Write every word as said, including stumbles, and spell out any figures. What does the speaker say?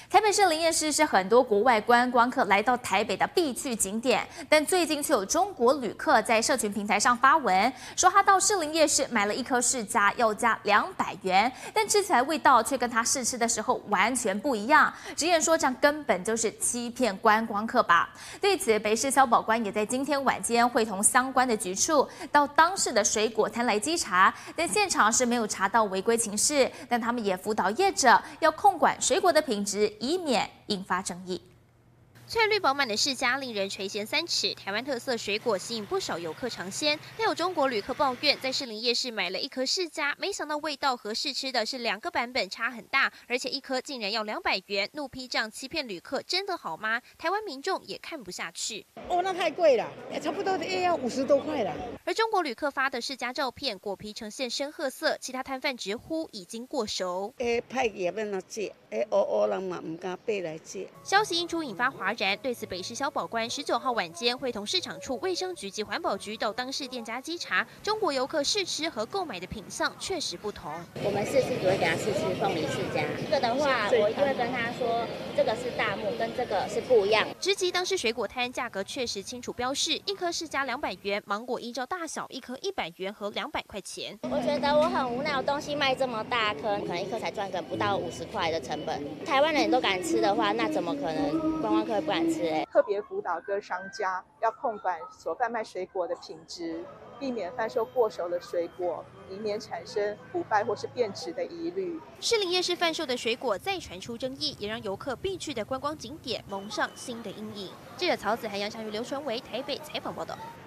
台北市林业市是很多国外观光客来到台北的必去景点，但最近却有中国旅客在社群平台上发文，说他到士林夜市买了一颗释迦，要加两百元，但吃起来味道却跟他试吃的时候完全不一样。直言说这样根本就是欺骗观光客吧。对此，北市消保官也在今天晚间会同相关的局处到当市的水果摊来稽查，但现场是没有查到违规情事，但他们也辅导业者要控管水果的品质，以免引发争议。 翠绿饱满的释迦令人垂涎三尺，台湾特色水果吸引不少游客尝鲜。但有中国旅客抱怨，在士林夜市买了一颗释迦，没想到味道和试吃的是两个版本，差很大，而且一颗竟然要两百元，怒批这样欺骗旅客，真的好吗？台湾民众也看不下去。 哦，那太贵了，差不多也要五十多块了。 而中国旅客发的释迦照片，果皮呈现深褐色，其他摊贩直呼已经过熟。 诶，派也要哪借？诶，乌乌人嘛唔敢买来借。 消息一出，引发哗然。对此，北市消保官十九号晚间会同市场处卫生局及环保局到当市店家稽查，中国游客试吃和购买的品相确实不同。 我们试吃只会给他试吃凤梨释迦，这个的话，我一定会跟他说，这个是大木，跟这个是不一样。 直击当市水果摊，价格确实清楚标示，一颗释迦两百元，芒果依照大小，一颗一百元和两百块钱。 我觉得我很无奈，我东西卖这么大颗，可能一颗才赚个不到五十块的成本。台湾人都敢吃的话，那怎么可能观光客不敢吃？ 特别辅导各商家要控管所贩卖水果的品质，避免贩售过熟的水果，以免产生腐败或是变质的疑虑。 士林夜市贩售的水果再传出争议，也让游客必去的观光景点蒙上新的阴影。记者曹子涵、杨祥宇、刘纯维台北采访报道。